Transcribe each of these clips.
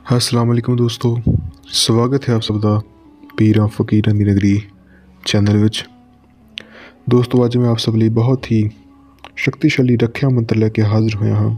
अस्सलाम वालेकुम दोस्तों, स्वागत है आप सबका पीरां फकीरां दी नगरी चैनल विच। दोस्तों अज मैं आप सब लिए बहुत ही शक्तिशाली रख्या मंत्र लैके हाजिर होया हाँ।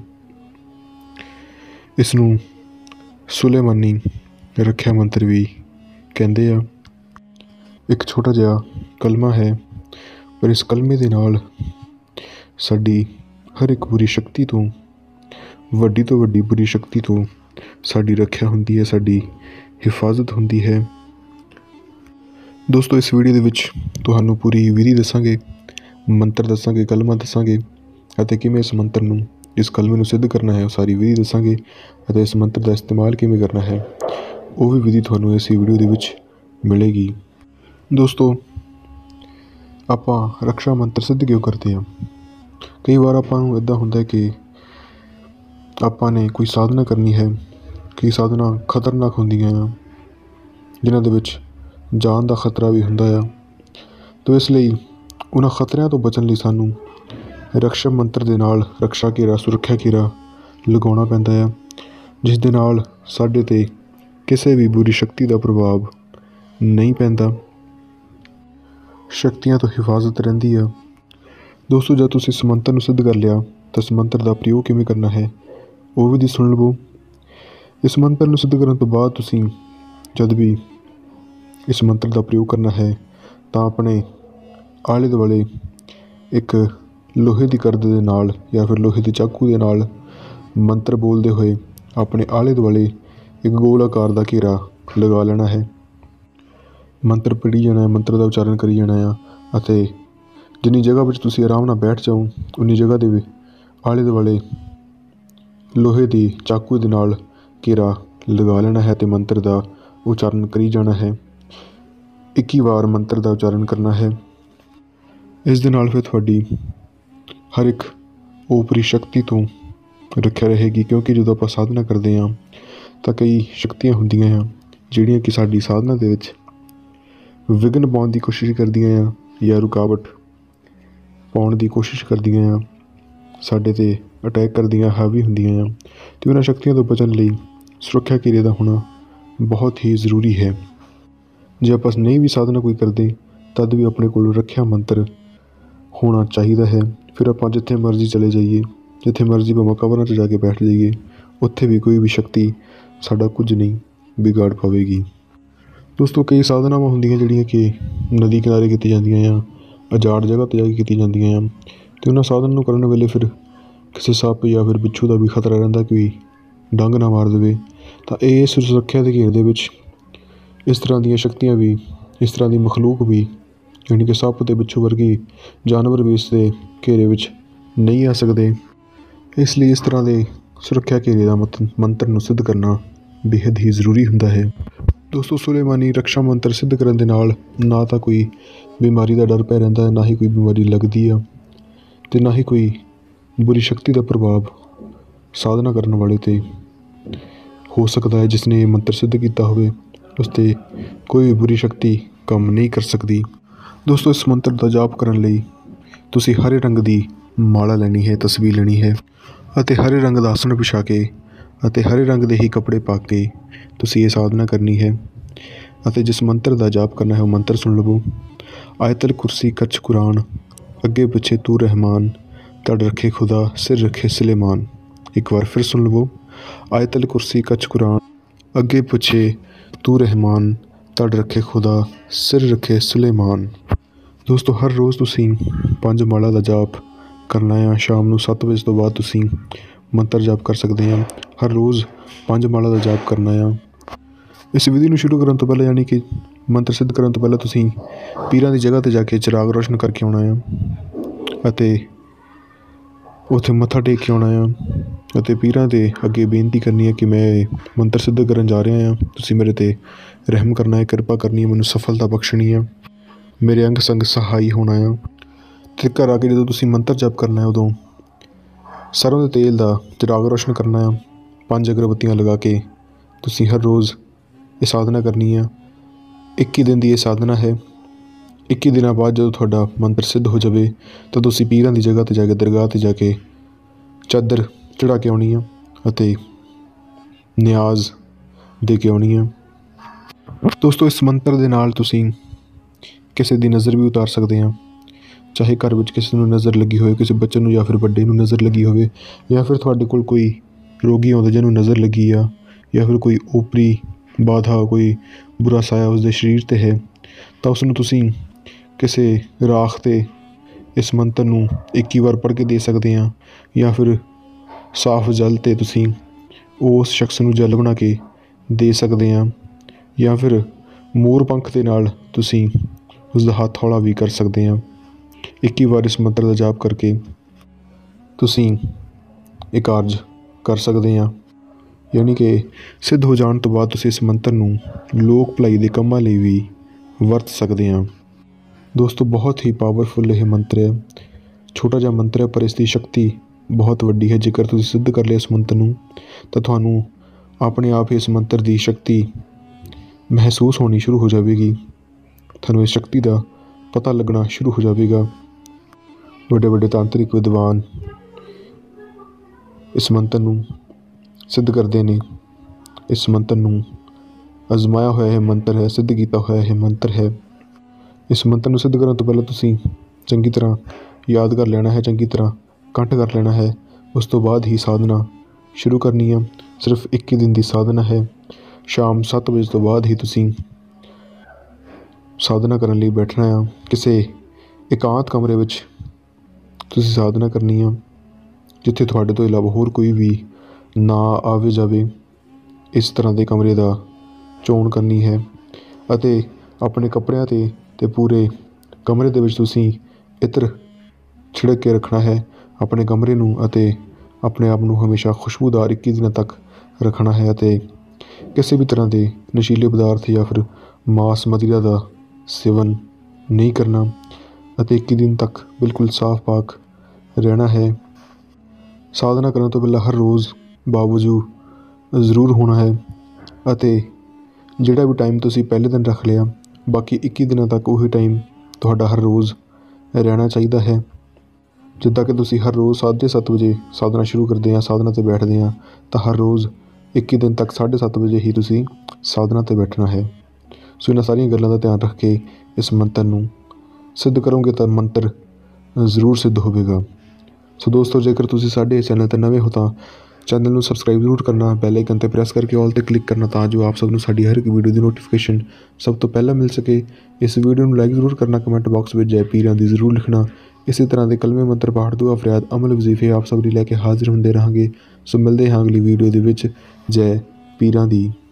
इसनूं सुलेमानी रख्या मंत्र भी कहंदे आ। एक छोटा जिहा कलमा है, पर इस कलमे दे नाल साडी हर एक बुरी शक्ति तो वड्डी बुरी शक्ति तो साडी रख्या हुंदी है, साडी हिफाजत हुंदी है। दोस्तों इस वीडियो दे विच तुहानूं पूरी विधि दसांगे, मंत्र दसांगे, कलमा दसांगे अते किवें इस मंत्र नूं, इस कलमे नूं सिद्ध करना है, सारी विधि दसांगे अते इस मंत्र दा इस्तेमाल किवें करना है वो भी विधि तुहानूं इस वीडियो दे विच मिलेगी। दोस्तों आपां रक्षा मंत्र सिद्ध क्यों करते हैं? कई बार आपां नूं इदां हुंदा है कि आपां ने कोई साधना करनी है, कई साधना खतरनाक होंदियां आ जिन्हां दे विच जान दा खतरा भी हुंदा आ। तो इसलिए उन्हां खतरियां तो बचण लई सानूं रक्षा मंत्र दे नाल रक्षा घेरा, सुरक्षा घेरा लगाउणा पैंदा है, जिस दे नाल साडे ते किसी भी बुरी शक्ति दा प्रभाव नहीं पैंदा, शक्तियां तो हिफाजत रहिंदी आ। दोस्तों जब तुसीं इस मंत्र नूं सिद्ध कर लिया तो इस मंत्र दा प्रयोग किवें करना है वो भी सुन लवो। इस मंत्र नूं सिद्ध करन तो बाद तुसीं जद भी इस मंत्र का प्रयोग करना है तो अपने आले दुआले एक लोहे की करद दे नाल या फिर लोहे की चाकू दे नाल मंत्र बोलते हुए अपने आले दुआले एक गोल आकार का घेरा लगा लेना है। मंत्र पढ़ी जाना है, मंत्र का उच्चारण करी जाना है अते जिन्नी जगह पर तुसीं आराम नाल बैठ जाओ उन्नी जगह दे आले दुआले लोहे की चाकू दे नाल घेरा लगा लेना है तो मंत्र का उच्चारण करी जाना है। 21 बार मंत्र का उच्चारण करना है। इस दे नाल फिर थोड़ी हर एक ओपरी शक्ति तो रखिया रहेगी, क्योंकि जो आप साधना करते हैं तो कई शक्तियां होंदियां हैं जिहड़ियां कि साडी साधना दे विच विघन पाउण की कोशिश करदियां हैं या रुकावट पाउण की कोशिश करदियां हैं, साडे ते अटैक करदियां हावी हुंदियां हैं। तो इन्हां शक्तियों तो बचण लई सुरक्षा घेरे का होना बहुत ही ज़रूरी है। जे आप नहीं भी साधना कोई करते तद भी अपने को रख्या मंत्र होना चाहिए है। फिर आप जिथे मर्जी चले जाइए, जिथे मर्जी भावें कबरां च जाके बैठ जाइए, उत्थे भी कोई भी शक्ति साडा कुछ नहीं बिगाड़ पावेगी। दोस्तों कई साधनावां होंदियां जिहड़ियां कि नदी किनारे कीती जांदियां आ, अजाड़ जगह पर जाके कीती जांदियां आ, ते उन्हां साधना नूं करन वेले फिर किसी सप या फिर बिच्छू का भी खतरा रहिंदा, कोई डंग ना मार देवे। तो इस सुरक्षा के घेरे दे विच इस तरह दी शक्तियां भी, इस तरह की मखलूक भी यानी कि सप ते बिच्छू वर्गी जानवर भी इस दे घेरे विच नहीं आ सकते। इसलिए इस तरह के सुरक्षा घेरे का मंत्र नूं सिद्ध करना बेहद ही ज़रूरी हुंदा है। दोस्तों सुलेमानी रक्षा मंत्र सिद्ध करन दे नाल ना तो कोई बीमारी का डर पै रहिंदा है, ना ही कोई बीमारी लगती है, तो ना ही कोई बुरी शक्ति का प्रभाव साधना करने वाले ते हो सकता है। जिसने ये मंत्र सिद्ध किया होवे उसते कोई भी बुरी शक्ति काम नहीं कर सकती। दोस्तों इस मंत्र का जाप करने लई तुसीं हरे रंग की माला लेनी है, तस्वीर लेनी है अते हरे रंग का आसन बिछा के अते हरे रंग के ही कपड़े पा के तुसीं ये साधना करनी है अते जिस मंत्र का जाप करना है वो मंत्र सुन लवो। आयतल कुर्सी कच्छ कुरान अगे पिछे तू रहमान, तड़ रखे खुदा सिर रखे सुलेमान। एक बार फिर सुन लवो। आयतल कुर्सी कच्छ कुरान अगे पिछे तू रहमान, तड़ रखे खुदा सिर रखे सुलेमान। दोस्तों हर रोज़ तुसीं 5 माला का जाप करना है। शाम को 7 बजे तो बाद तुसीं मंत्र जाप कर सकते हैं। हर रोज़ 5 माला का जाप करना है। इस विधि को शुरू करने तो पहले यानी कि मंत्र सिद्ध करने तो पहले तुसीं पीरां की जगह पर जाके चिराग रोशन करके आना है अते उत्थे मत्था टेक के आना है अते पीरां दे अगे बेनती करनी है कि मैं मंत्र सिद्ध करन जा रहा हाँ, तुसीं मेरे ते रहम करना है, कृपा करनी है, मैनूं सफलता बख्शनी है, मेरे अंग संग सहाई होना है। ते घर आके जो तुसीं मंत्र जप करना है उदों सरों के तेल का चिराग रोशन करना है। 5 अगरबत्तियां लगा के तुसीं हर रोज़ ये साधना करनी है। 21 दिन की ये साधना है। 21 दिनों बाद जो थोड़ा मंत्र सिद्ध हो जाए तो तुसीं पीरां की जगह पर जाके दरगाह पर जाके चादर चढ़ा के आनी है अते न्याज ਦੇ ਕੇ ਆਉਣੀ ਆ। ਦੋਸਤੋ ਇਸ ਮੰਤਰ ਦੇ ਨਾਲ ਤੁਸੀਂ ਕਿਸੇ ਦੀ ਨਜ਼ਰ ਵੀ ਉਤਾਰ ਸਕਦੇ ਹਾਂ। ਚਾਹੇ ਘਰ ਵਿੱਚ ਕਿਸੇ ਨੂੰ ਨਜ਼ਰ ਲੱਗੀ ਹੋਵੇ, ਕਿਸੇ ਬੱਚੇ ਨੂੰ ਜਾਂ ਫਿਰ ਵੱਡੇ ਨੂੰ ਨਜ਼ਰ ਲੱਗੀ ਹੋਵੇ, ਜਾਂ ਫਿਰ ਤੁਹਾਡੇ ਕੋਲ ਕੋਈ ਰੋਗੀ ਆਉਂਦਾ ਜਿਹਨੂੰ ਨਜ਼ਰ ਲੱਗੀ ਆ, ਜਾਂ ਫਿਰ ਕੋਈ ਓਪਰੀ ਬਾਧਾ, ਕੋਈ ਬੁਰਾ ਸਾਇਆ ਉਸਦੇ ਸਰੀਰ 'ਤੇ ਹੈ, ਤਾਂ ਉਸ ਨੂੰ ਤੁਸੀਂ ਕਿਸੇ ਰਾਖ 'ਤੇ ਇਸ ਮੰਤਰ ਨੂੰ 21 ਵਾਰ ਪੜ੍ਹ ਕੇ ਦੇ ਸਕਦੇ ਹਾਂ। ਜਾਂ ਫਿਰ ਸਾਫ਼ ਜਲ 'ਤੇ ਤੁਸੀਂ ਉਸ ਸ਼ਖਸ ਨੂੰ ਜਲ ਬਣਾ ਕੇ ਦੇ ਸਕਦੇ ਹਾਂ। ਜਾਂ ਫਿਰ ਮੋਰ ਪੰਖ ਦੇ ਨਾਲ ਤੁਸੀਂ ਉਸਦਾ ਹੱਥ ਹੌਲਾ ਵੀ ਕਰ ਸਕਦੇ ਹਾਂ। 21 ਵਾਰ ਇਸ ਮੰਤਰ ਦਾ ਜਾਪ ਕਰਕੇ ਤੁਸੀਂ ਇਹ ਕਾਰਜ ਕਰ ਸਕਦੇ ਹਾਂ। ਯਾਨੀ ਕਿ ਸਿੱਧ ਹੋ ਜਾਣ ਤੋਂ ਬਾਅਦ ਤੁਸੀਂ ਇਸ ਮੰਤਰ ਨੂੰ ਲੋਕ ਭਲਾਈ ਦੇ ਕੰਮਾਂ ਲਈ ਵੀ ਵਰਤ ਸਕਦੇ ਹਾਂ। ਦੋਸਤੋ ਬਹੁਤ ਹੀ ਪਾਵਰਫੁੱਲ ਇਹ ਮੰਤਰ ਹੈ। ਛੋਟਾ ਜਿਹਾ ਮੰਤਰ ਹੈ ਪਰ ਇਸ ਦੀ ਸ਼ਕਤੀ ਬਹੁਤ ਵੱਡੀ ਹੈ। ਜੇਕਰ ਤੁਸੀਂ ਸਿੱਧ ਕਰ ਲਿਆ ਇਸ ਮੰਤਰ ਨੂੰ ਤਾਂ ਤੁਹਾਨੂੰ ਆਪਣੇ ਆਪ ਹੀ ਇਸ ਮੰਤਰ ਦੀ ਸ਼ਕਤੀ ਮਹਿਸੂਸ ਹੋਣੀ ਸ਼ੁਰੂ ਹੋ ਜਾਵੇਗੀ। ਤੁਹਾਨੂੰ ਇਸ ਸ਼ਕਤੀ ਦਾ ਪਤਾ ਲੱਗਣਾ ਸ਼ੁਰੂ ਹੋ ਜਾਵੇਗਾ। ਵੱਡੇ ਵੱਡੇ ਤਾਂਤਰਿਕ ਵਿਦਵਾਨ ਇਸ ਮੰਤਰ ਨੂੰ ਸਿੱਧ ਕਰਦੇ ਨੇ। ਇਸ ਮੰਤਰ ਨੂੰ ਅਜ਼ਮਾਇਆ ਹੋਇਆ ਇਹ ਮੰਤਰ ਹੈ, ਸਿੱਧ ਕੀਤਾ ਹੋਇਆ ਇਹ ਮੰਤਰ ਹੈ। ਇਸ ਮੰਤਰ ਨੂੰ ਸਿੱਧ ਕਰਨ ਤੋਂ ਪਹਿਲਾਂ ਤੁਸੀਂ ਚੰਗੀ ਤਰ੍ਹਾਂ ਯਾਦ ਕਰ ਲੈਣਾ ਹੈ, ਚੰਗੀ ਤਰ੍ਹਾਂ ਕੰਠ ਕਰ ਲੈਣਾ ਹੈ। ਉਸ ਤੋਂ ਬਾਅਦ ਹੀ ਸਾਧਨਾ ਸ਼ੁਰੂ ਕਰਨੀ ਆ। ਸਿਰਫ 21 ਦਿਨ ਦੀ ਸਾਧਨਾ ਹੈ। ਸ਼ਾਮ 7 ਵਜੇ ਤੋਂ ਬਾਅਦ ਹੀ ਤੁਸੀਂ ਸਾਧਨਾ ਕਰਨ ਲਈ ਬੈਠਣਾ ਆ। ਕਿਸੇ ਇਕਾਂਤ ਕਮਰੇ ਵਿੱਚ ਤੁਸੀਂ ਸਾਧਨਾ ਕਰਨੀ ਆ, ਜਿੱਥੇ ਤੁਹਾਡੇ ਤੋਂ ਇਲਾਵਾ ਹੋਰ ਕੋਈ ਵੀ ਨਾ ਆਵੇ ਜਾਵੇ। ਇਸ ਤਰ੍ਹਾਂ ਦੇ ਕਮਰੇ ਦਾ ਚੋਣ ਕਰਨੀ ਹੈ ਅਤੇ ਆਪਣੇ ਕੱਪੜਿਆਂ 'ਤੇ ਪੂਰੇ ਕਮਰੇ ਦੇ ਵਿੱਚ ਤੁਸੀਂ ਇਤਰ ਛਿੜਕ ਕੇ ਰੱਖਣਾ ਹੈ ਆਪਣੇ ਕਮਰੇ ਨੂੰ, ਅਤੇ ਆਪਣੇ ਆਪ ਨੂੰ ਹਮੇਸ਼ਾ ਖੁਸ਼ਬੂਦਾਰ 21 ਦਿਨਾਂ ਤੱਕ ਰੱਖਣਾ ਹੈ। ਅਤੇ ਕਿਸੇ ਵੀ ਤਰ੍ਹਾਂ ਦੇ ਨਸ਼ੀਲੇ ਪਦਾਰਥ ਜਾਂ ਫਿਰ ਮਾਸ ਮਦਿਰਾ ਦਾ ਸੇਵਨ ਨਹੀਂ ਕਰਨਾ ਅਤੇ 21 ਦਿਨ ਤੱਕ ਬਿਲਕੁਲ ਸਾਫ਼ ਪਾਕ ਰਹਿਣਾ ਹੈ। ਸਾਧਨਾ ਕਰਨ ਤੋਂ ਪਹਿਲਾਂ ਹਰ ਰੋਜ਼ ਬਾਵਜੂ ਜ਼ਰੂਰ ਹੋਣਾ ਹੈ ਅਤੇ ਜਿਹੜਾ ਵੀ ਟਾਈਮ ਤੁਸੀਂ ਪਹਿਲੇ ਦਿਨ ਰੱਖ ਲਿਆ, ਬਾਕੀ 21 ਦਿਨਾਂ ਤੱਕ ਉਹੀ ਟਾਈਮ ਤੁਹਾਡਾ ਹਰ ਰੋਜ਼ ਰਹਿਣਾ ਚਾਹੀਦਾ ਹੈ। ਜਿੱਦਾਂ ਕਿ ਤੁਸੀਂ ਹਰ ਰੋਜ਼ 7:30 ਵਜੇ ਸਾਧਨਾ ਸ਼ੁਰੂ ਕਰਦੇ ਹਾਂ, ਸਾਧਨਾ 'ਤੇ ਬੈਠਦੇ ਹਾਂ, ਤਾਂ ਹਰ ਰੋਜ਼ 21 ਦਿਨ ਤੱਕ 7:30 ਵਜੇ ਹੀ ਤੁਸੀਂ ਸਾਧਨਾ 'ਤੇ ਬੈਠਣਾ ਹੈ। ਸੋ ਇਹਨਾਂ ਸਾਰੀਆਂ ਗੱਲਾਂ ਦਾ ਧਿਆਨ ਰੱਖ ਕੇ ਇਸ ਮੰਤਰ ਨੂੰ ਸਿੱਧ ਕਰੋਗੇ ਤਾਂ ਮੰਤਰ ਜ਼ਰੂਰ ਸਿੱਧ ਹੋਵੇਗਾ। ਸੋ ਦੋਸਤੋ, ਜੇਕਰ ਤੁਸੀਂ ਸਾਡੇ ਚੈਨਲ 'ਤੇ ਨਵੇਂ ਹੋ ਤਾਂ ਚੈਨਲ ਨੂੰ ਸਬਸਕ੍ਰਾਈਬ ਜ਼ਰੂਰ ਕਰਨਾ, ਬੈਲ ਆਈਕਨ 'ਤੇ ਪ੍ਰੈਸ ਕਰਕੇ ਆਲ 'ਤੇ ਕਲਿੱਕ ਕਰਨਾ, ਤਾਂ ਜੋ ਆਪ ਸਭ ਨੂੰ ਸਾਡੀ ਹਰ ਇੱਕ ਵੀਡੀਓ ਦੀ ਨੋਟੀਫਿਕੇਸ਼ਨ ਸਭ ਤੋਂ ਪਹਿਲਾਂ ਮਿਲ ਸਕੇ। ਇਸ ਵੀਡੀਓ ਨੂੰ ਲਾਈਕ ਜ਼ਰੂਰ ਕਰਨਾ, ਕਮੈਂਟ ਬਾਕਸ ਵਿੱਚ ਜੈ ਪੀਰਾਂ ਦੀ ਜ਼ਰੂਰ ਲਿਖਣਾ। ਇਸੇ ਤਰ੍ਹਾਂ ਦੇ ਕਲਮੇ ਮੰਤਰ, ਪਾਠ, ਦੁਆ, ਫਰਿਆਦ, ਅਮਲ, ਵਜ਼ੀਫੇ ਆਪ ਸਭ ਲਈ ਲੈ ਕੇ ਹਾਜ਼ਰ ਹੁੰਦੇ ਰਹਾਂਗੇ। ਸੋ ਮਿਲਦੇ ਹਾਂ ਅਗਲੀ ਵੀਡੀਓ ਦੇ ਵਿੱਚ। ਜੈ ਪੀਰਾਂ ਦੀ।